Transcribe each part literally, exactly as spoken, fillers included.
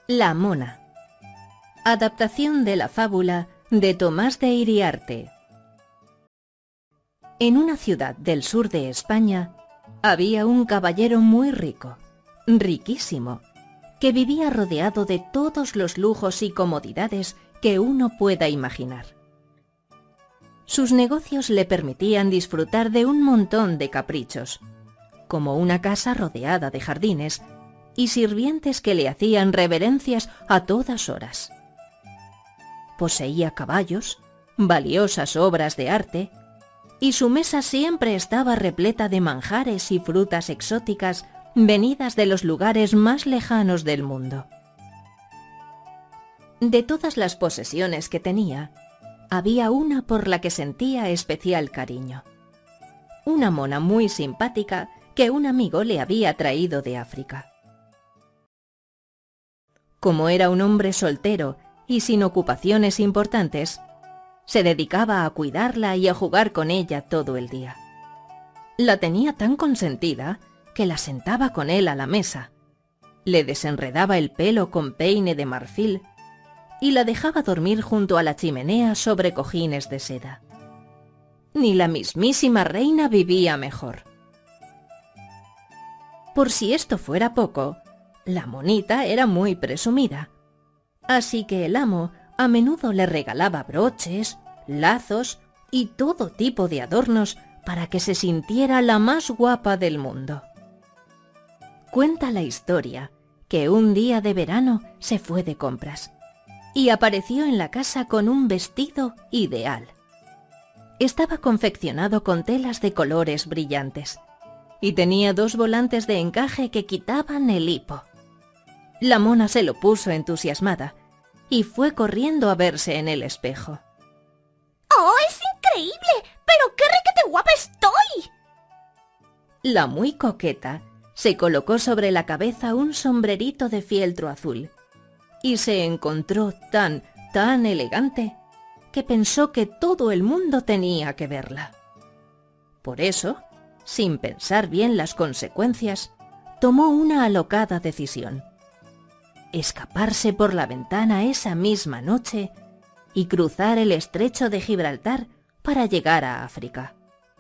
La mona. Adaptación de la fábula de Tomás de Iriarte. En una ciudad del sur de España había un caballero muy rico, riquísimo, que vivía rodeado de todos los lujos y comodidades que uno pueda imaginar. Sus negocios le permitían disfrutar de un montón de caprichos, como una casa rodeada de jardines y sirvientes que le hacían reverencias a todas horas. Poseía caballos, valiosas obras de arte, y su mesa siempre estaba repleta de manjares y frutas exóticas venidas de los lugares más lejanos del mundo. De todas las posesiones que tenía, había una por la que sentía especial cariño. Una mona muy simpática que un amigo le había traído de África. Como era un hombre soltero y sin ocupaciones importantes, se dedicaba a cuidarla y a jugar con ella todo el día. La tenía tan consentida que la sentaba con él a la mesa, le desenredaba el pelo con peine de marfil y la dejaba dormir junto a la chimenea sobre cojines de seda. Ni la mismísima reina vivía mejor. Por si esto fuera poco, la monita era muy presumida, así que el amo a menudo le regalaba broches, lazos y todo tipo de adornos para que se sintiera la más guapa del mundo. Cuenta la historia que un día de verano se fue de compras y apareció en la casa con un vestido ideal. Estaba confeccionado con telas de colores brillantes y tenía dos volantes de encaje que quitaban el hipo. La mona se lo puso entusiasmada y fue corriendo a verse en el espejo. ¡Oh, es increíble! ¡Pero qué requete guapa estoy! La muy coqueta se colocó sobre la cabeza un sombrerito de fieltro azul y se encontró tan, tan elegante que pensó que todo el mundo tenía que verla. Por eso, sin pensar bien las consecuencias, tomó una alocada decisión: escaparse por la ventana esa misma noche y cruzar el estrecho de Gibraltar para llegar a África.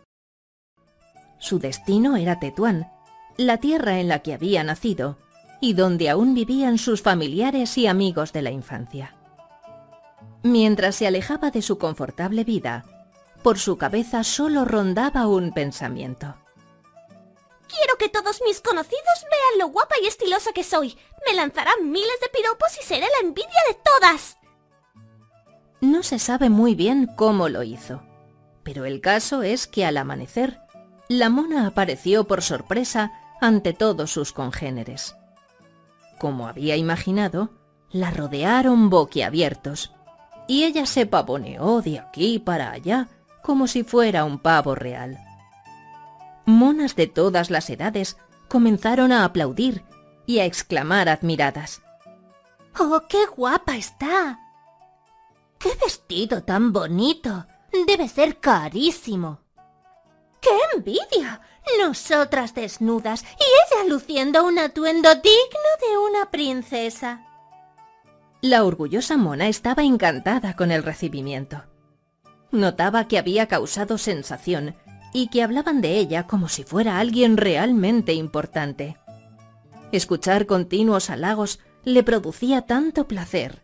Su destino era Tetuán, la tierra en la que había nacido y donde aún vivían sus familiares y amigos de la infancia. Mientras se alejaba de su confortable vida, por su cabeza solo rondaba un pensamiento. Quiero que todos mis conocidos vean lo guapa y estilosa que soy. Me lanzarán miles de piropos y seré la envidia de todas. No se sabe muy bien cómo lo hizo, pero el caso es que al amanecer, la mona apareció por sorpresa ante todos sus congéneres. Como había imaginado, la rodearon boquiabiertos, y ella se pavoneó de aquí para allá como si fuera un pavo real. Monas de todas las edades comenzaron a aplaudir y a exclamar admiradas: ¡Oh, qué guapa está! ¡Qué vestido tan bonito! Debe ser carísimo. ¡Qué envidia! Nosotras desnudas y ella luciendo un atuendo digno de una princesa. La orgullosa mona estaba encantada con el recibimiento. Notaba que había causado sensación y que hablaban de ella como si fuera alguien realmente importante. Escuchar continuos halagos le producía tanto placer.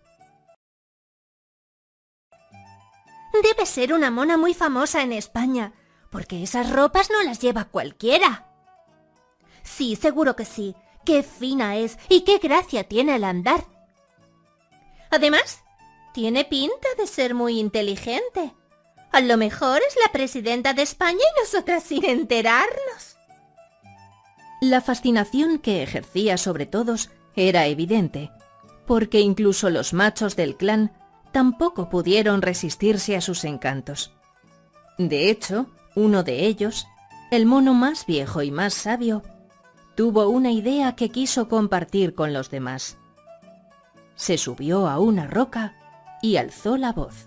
Debe ser una mona muy famosa en España, porque esas ropas no las lleva cualquiera. Sí, seguro que sí. Qué fina es y qué gracia tiene al andar. Además, tiene pinta de ser muy inteligente. A lo mejor es la presidenta de España y nosotras sin enterarnos. La fascinación que ejercía sobre todos era evidente, porque incluso los machos del clan tampoco pudieron resistirse a sus encantos. De hecho, uno de ellos, el mono más viejo y más sabio, tuvo una idea que quiso compartir con los demás. Se subió a una roca y alzó la voz.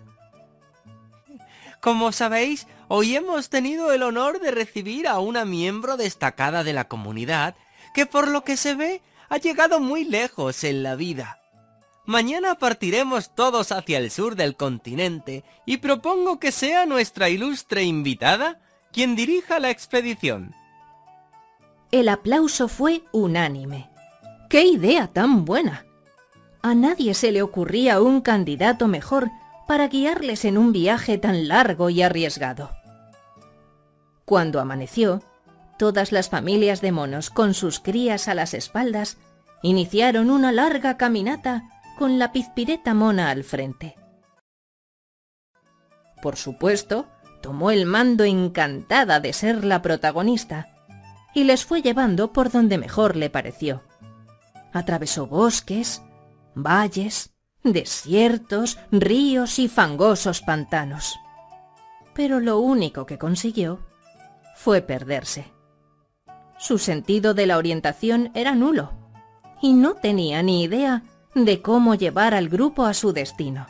Como sabéis, hoy hemos tenido el honor de recibir a una miembro destacada de la comunidad que, por lo que se ve, ha llegado muy lejos en la vida. Mañana partiremos todos hacia el sur del continente y propongo que sea nuestra ilustre invitada quien dirija la expedición. El aplauso fue unánime. ¡Qué idea tan buena! A nadie se le ocurría un candidato mejor para guiarles en un viaje tan largo y arriesgado. Cuando amaneció, todas las familias de monos con sus crías a las espaldas iniciaron una larga caminata con la Pizpireta mona al frente. Por supuesto, tomó el mando encantada de ser la protagonista y les fue llevando por donde mejor le pareció. Atravesó bosques, valles, desiertos, ríos y fangosos pantanos. Pero lo único que consiguió fue perderse. Su sentido de la orientación era nulo y no tenía ni idea de cómo llevar al grupo a su destino.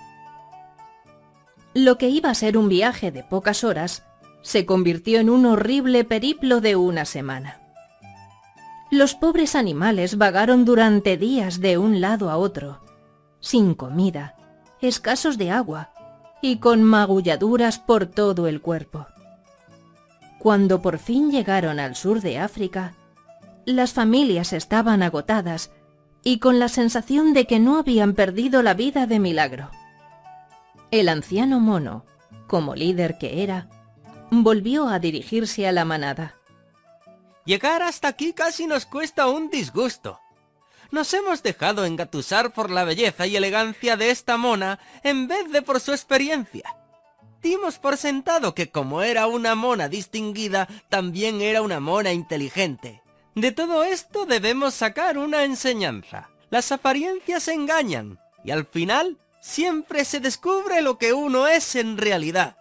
Lo que iba a ser un viaje de pocas horas se convirtió en un horrible periplo de una semana. Los pobres animales vagaron durante días de un lado a otro, sin comida, escasos de agua y con magulladuras por todo el cuerpo. Cuando por fin llegaron al sur de África, las familias estaban agotadas y con la sensación de que no habían perdido la vida de milagro. El anciano mono, como líder que era, volvió a dirigirse a la manada. Llegar hasta aquí casi nos cuesta un disgusto. Nos hemos dejado engatusar por la belleza y elegancia de esta mona en vez de por su experiencia. Dimos por sentado que como era una mona distinguida, también era una mona inteligente. De todo esto debemos sacar una enseñanza. Las apariencias engañan y al final siempre se descubre lo que uno es en realidad.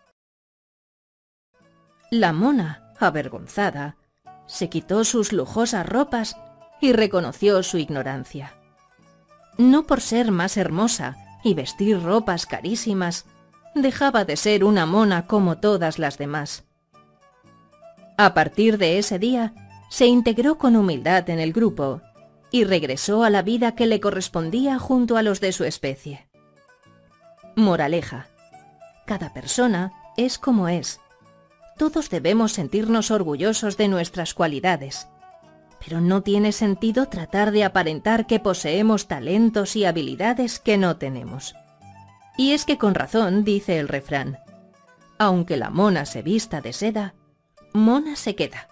La mona, avergonzada, se quitó sus lujosas ropas y reconoció su ignorancia. No por ser más hermosa y vestir ropas carísimas, dejaba de ser una mona como todas las demás. A partir de ese día, se integró con humildad en el grupo y regresó a la vida que le correspondía junto a los de su especie. Moraleja: cada persona es como es. Todos debemos sentirnos orgullosos de nuestras cualidades, pero no tiene sentido tratar de aparentar que poseemos talentos y habilidades que no tenemos. Y es que con razón dice el refrán: aunque la mona se vista de seda, mona se queda.